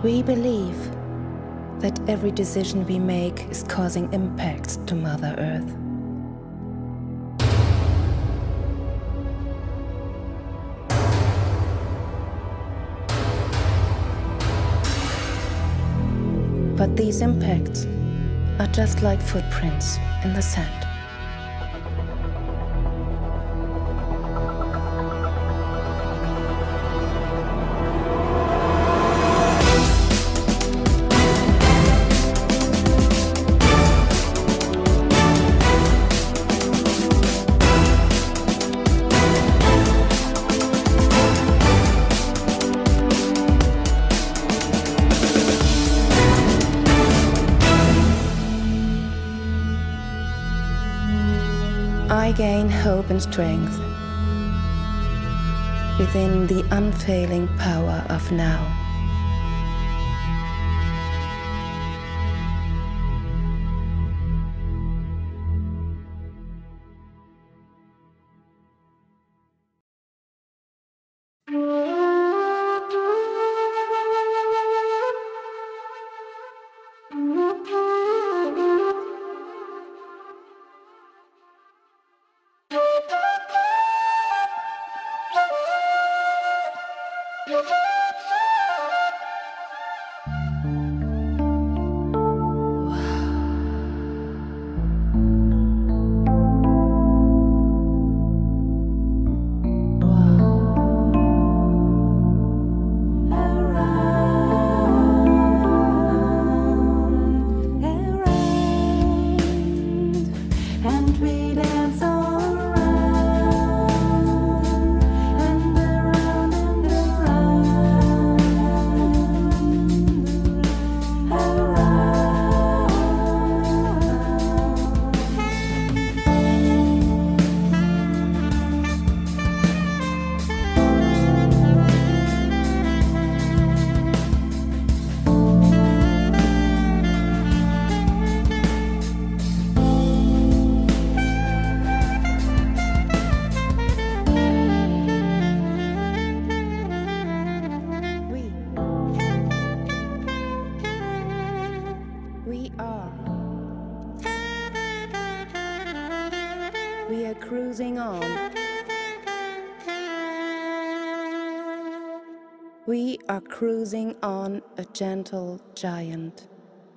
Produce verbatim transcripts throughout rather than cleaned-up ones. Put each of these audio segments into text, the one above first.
We believe that every decision we make is causing impacts to Mother Earth. But these impacts are just like footprints in the sand. I gain hope and strength within the unfailing power of now. We are. We are cruising on. We are cruising on a gentle giant.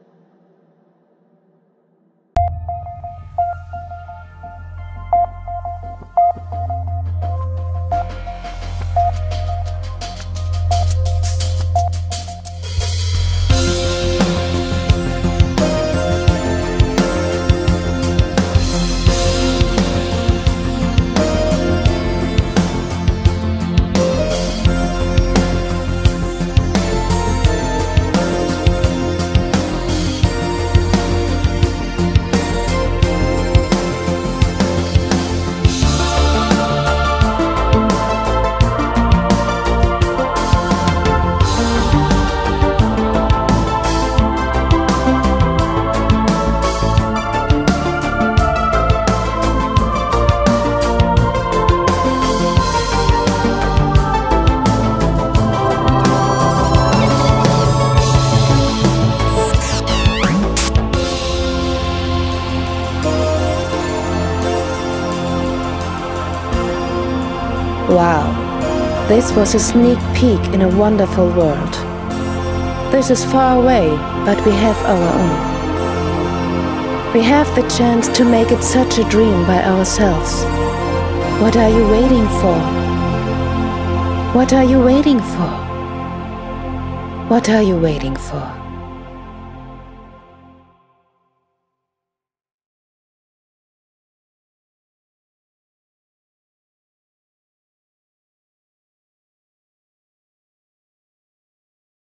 Wow, this was a sneak peek in a wonderful world. This is far away, but we have our own. We have the chance to make it such a dream by ourselves. What are you waiting for? What are you waiting for? What are you waiting for?